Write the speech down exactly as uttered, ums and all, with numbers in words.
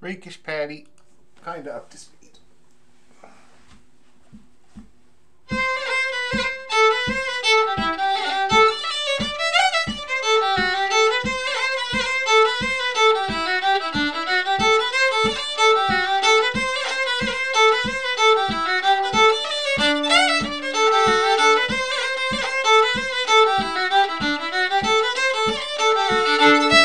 Rakish Paddy, kind of up to speed. Thank you.